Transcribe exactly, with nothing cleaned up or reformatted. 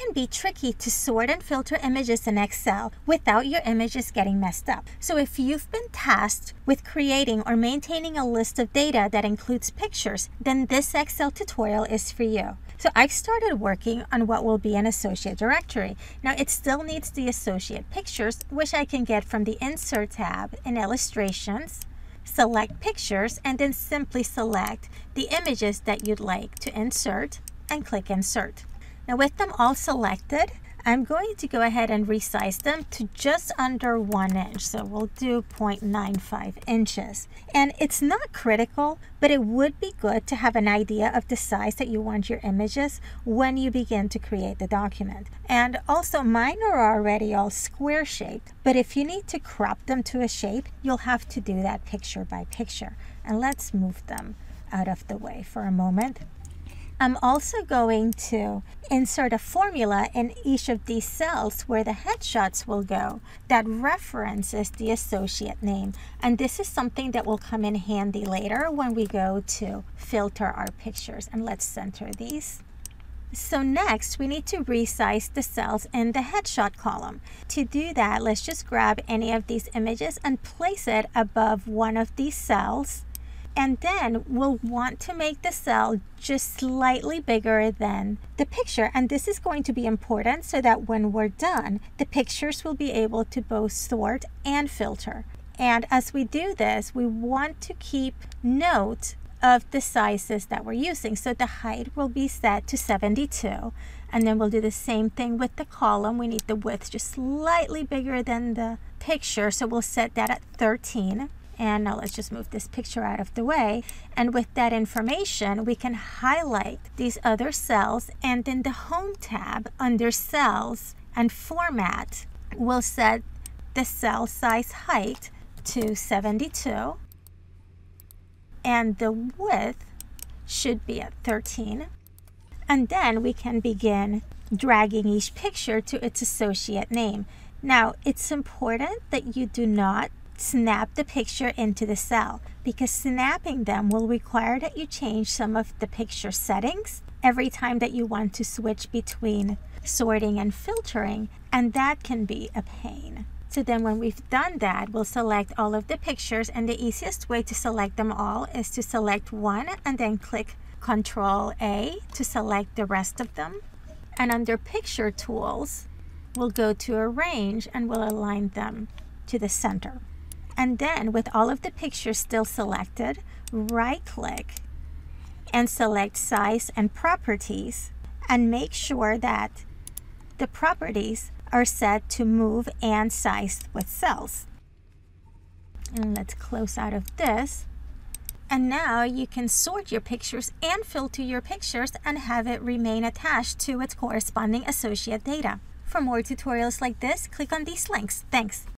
can be tricky to sort and filter images in Excel without your images getting messed up. So if you've been tasked with creating or maintaining a list of data that includes pictures, then this Excel tutorial is for you. So I started working on what will be an associate directory. Now it still needs the associate pictures, which I can get from the Insert tab in Illustrations, select Pictures, and then simply select the images that you'd like to insert and click Insert. Now with them all selected, I'm going to go ahead and resize them to just under one inch. So we'll do zero point nine five inches. And it's not critical, but it would be good to have an idea of the size that you want your images when you begin to create the document. And also mine are already all square shaped, but if you need to crop them to a shape, you'll have to do that picture by picture. And let's move them out of the way for a moment. I'm also going to insert a formula in each of these cells where the headshots will go that references the associate name. And this is something that will come in handy later when we go to filter our pictures. And let's center these. So next, we need to resize the cells in the headshot column. To do that, let's just grab any of these images and place it above one of these cells. And then we'll want to make the cell just slightly bigger than the picture. And this is going to be important so that when we're done, the pictures will be able to both sort and filter. And as we do this, we want to keep note of the sizes that we're using. So the height will be set to seventy-two. And then we'll do the same thing with the column. We need the width just slightly bigger than the picture. So we'll set that at thirteen. And now let's just move this picture out of the way. And with that information, we can highlight these other cells. And in the Home tab under Cells and Format, we'll set the cell size height to seventy-two. And the width should be at thirteen. And then we can begin dragging each picture to its associate name. Now, it's important that you do not snap the picture into the cell, because snapping them will require that you change some of the picture settings every time that you want to switch between sorting and filtering, and that can be a pain. So then when we've done that, we'll select all of the pictures, and the easiest way to select them all is to select one and then click Control A to select the rest of them. And under Picture Tools, we'll go to Arrange and we'll align them to the center. And then with all of the pictures still selected, right-click and select Size and Properties, and make sure that the properties are set to Move and Size with Cells. And let's close out of this. And now you can sort your pictures and filter your pictures and have it remain attached to its corresponding associate data. For more tutorials like this, click on these links. Thanks.